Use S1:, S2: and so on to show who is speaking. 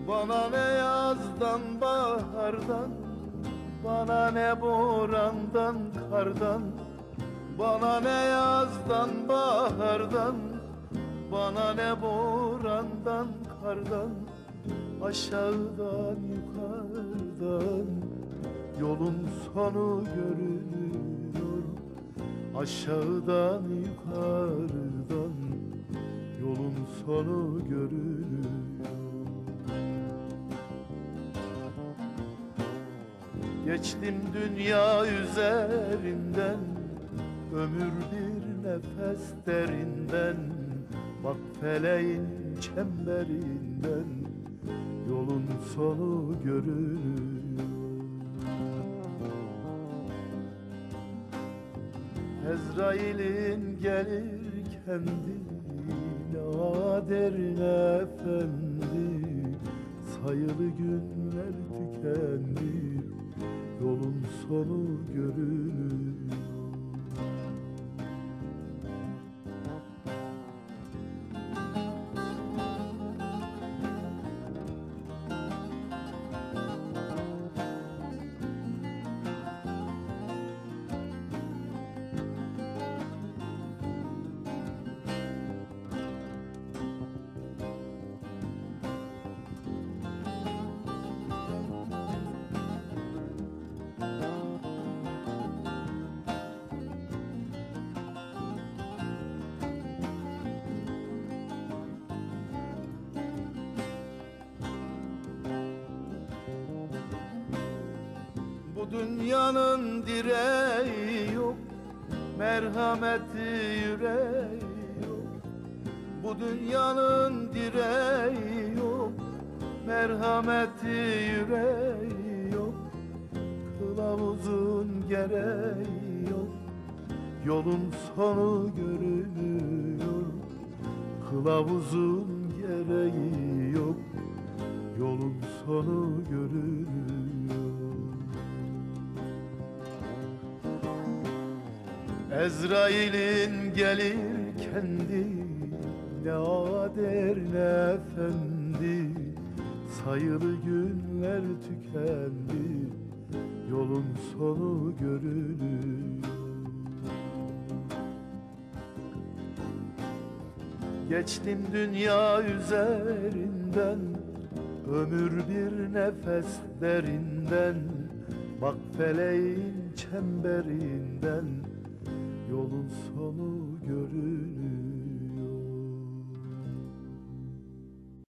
S1: Bana ne yazdan bahardan, bana ne borandan kardan, bana ne yazdan bahardan, bana ne borandan kardan, aşağıdan yukarıdan yolun sonu görünüyor. Aşağıdan yukarıdan yolun sonu görünüyor. Geçtim dünya üzerinden, ömür bir nefes derinden. Bak feleğin çemberinden yolun sonu görünüyor. Ezrail'in gelir kendi, nadir efendi. Sayılı günler tükendi, yolun sonu görünüyor. Bu dünyanın direği yok, merhameti yüreği yok. Bu dünyanın direği yok, merhameti yüreği yok. Kılavuzun gereği yok, yolun sonu görünüyor. Kılavuzun gereği yok, yolun sonu görünüyor. Ezrail'in gelir kendi, ne ader ne efendi. Sayılı günler tükendi, yolun sonu görünüyor. Geçtim dünya üzerinden, ömür bir nefes derinden. Bak feleğin çemberinden yolun sonu görünür.